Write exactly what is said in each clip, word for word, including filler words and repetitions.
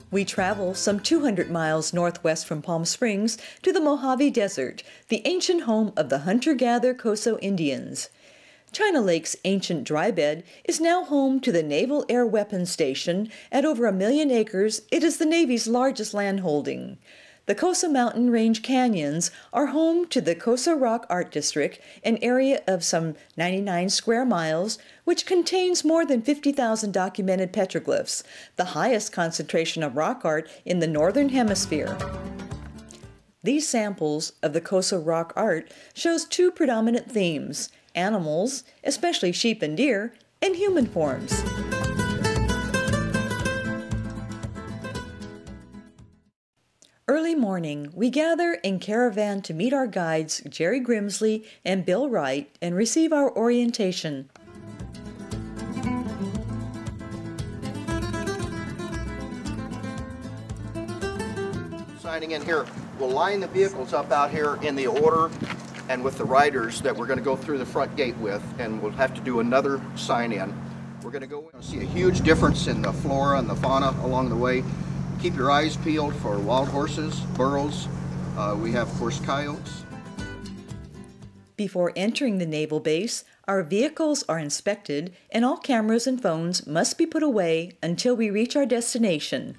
We travel some two hundred miles northwest from Palm Springs to the Mojave Desert, the ancient home of the hunter-gatherer Coso Indians. China Lake's ancient dry bed is now home to the Naval Air Weapons Station. At over a million acres, it is the Navy's largest landholding. The Coso Mountain Range canyons are home to the Coso Rock Art District, an area of some ninety-nine square miles, which contains more than fifty thousand documented petroglyphs, the highest concentration of rock art in the Northern Hemisphere. These samples of the Coso Rock art shows two predominant themes: animals, especially sheep and deer, and human forms. Early morning, we gather in caravan to meet our guides, Jerry Grimsley and Bill Wright, and receive our orientation. Signing in here, we'll line the vehicles up out here in the order and with the riders that we're going to go through the front gate with, and we'll have to do another sign in. We're going to go and see a huge difference in the flora and the fauna along the way. Keep your eyes peeled for wild horses, burros. Uh, we have, of course, coyotes. Before entering the naval base, our vehicles are inspected and all cameras and phones must be put away until we reach our destination.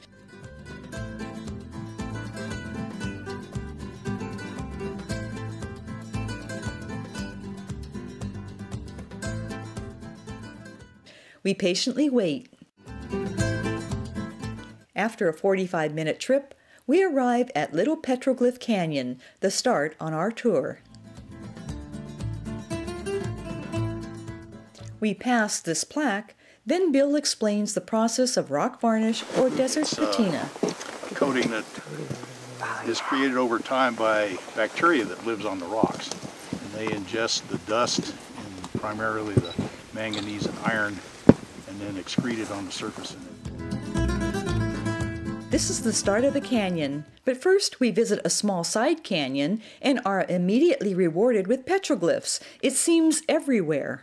We patiently wait. After a forty-five minute trip, we arrive at Little Petroglyph Canyon, the start on our tour. We pass this plaque, then Bill explains the process of rock varnish or desert it's, patina. Uh, a coating that is created over time by bacteria that lives on the rocks. And they ingest the dust and primarily the manganese and iron, and then excrete it on the surface. This is the start of the canyon, but first we visit a small side canyon and are immediately rewarded with petroglyphs. It seems everywhere.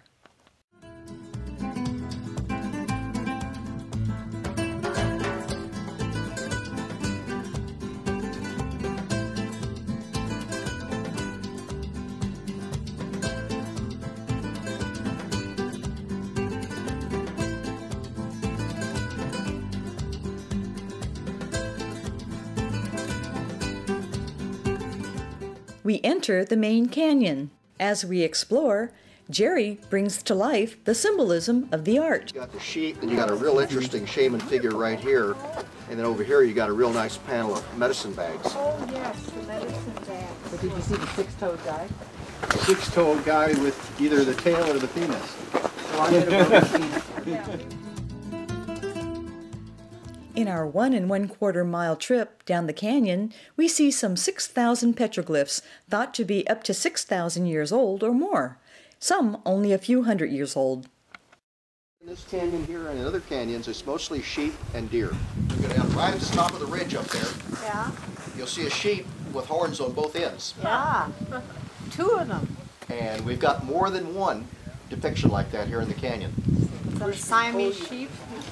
We enter the main canyon. As we explore, Jerry brings to life the symbolism of the art. You got the sheep, and you got a real interesting shaman figure right here. And then over here you got a real nice panel of medicine bags. Oh yes, the medicine bag. But did you see the six-toed guy? A six-toed guy with either the tail or the penis. Well, I'm gonna go with the penis. Yeah. In our one and one quarter mile trip down the canyon, we see some six thousand petroglyphs, thought to be up to six thousand years old or more. Some only a few hundred years old. In this canyon here and in other canyons, it's mostly sheep and deer. You're going to have right at the top of the ridge up there. Yeah. You'll see a sheep with horns on both ends. Yeah. Two of them. And we've got more than one depiction like that here in the canyon. Some Siamese sheep.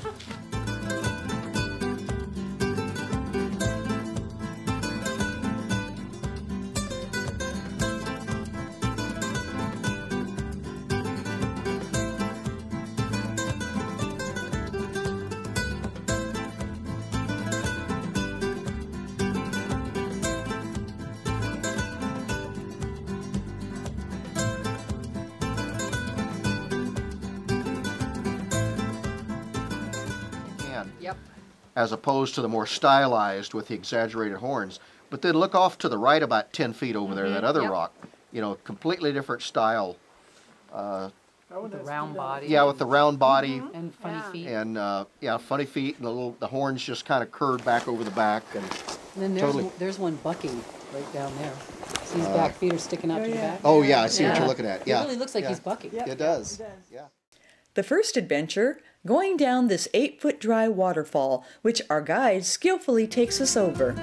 Yep. As opposed to the more stylized with the exaggerated horns. But then look off to the right about ten feet over there, Mm-hmm. that other Yep. rock. You know, completely different style. Uh, With the round body. yeah, with the round body And funny Yeah. feet. and uh, yeah, funny feet and the little the horns just kind of curved back over the back. And And then there's, totally. one, there's one bucking right down there. See his back feet are sticking out to the back? Oh yeah, I see what Yeah. you're looking at. Yeah, It really looks like yeah. he's bucking. It does. Yeah. The first adventure, going down this eight-foot dry waterfall, which our guide skillfully takes us over.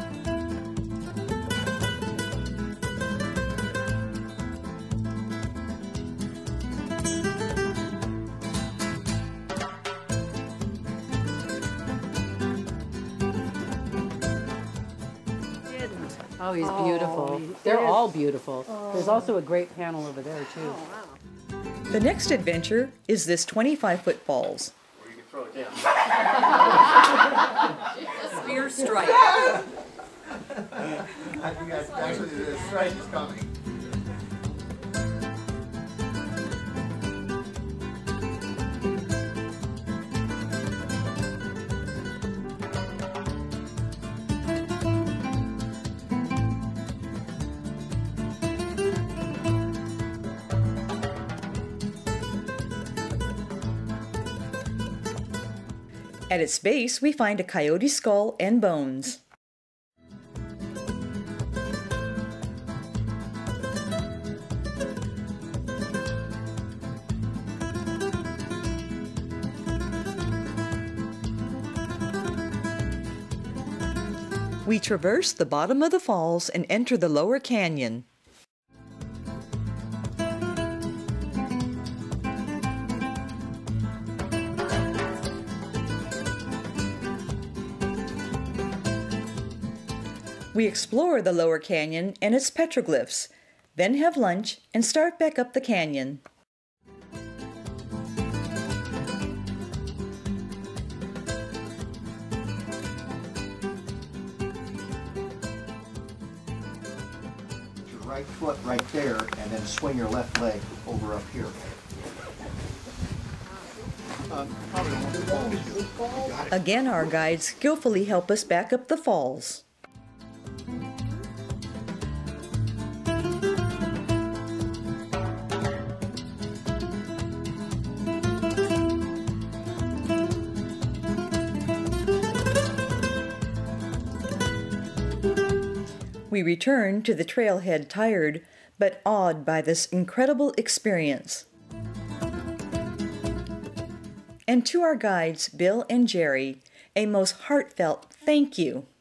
Oh, he's Oh, beautiful. he They're is. all beautiful. There's also a great panel over there, too. The next adventure is this twenty-five foot falls. Or you can throw it down. Spear strike. I think that's actually the strike is coming. At its base, we find a coyote skull and bones. We traverse the bottom of the falls and enter the lower canyon. We explore the lower canyon and its petroglyphs, then have lunch and start back up the canyon. Your right foot right there, and then swing your left leg over up here. Again, our guides skillfully help us back up the falls. We return to the trailhead tired, but awed by this incredible experience. And to our guides, Bill and Jerry, a most heartfelt thank you.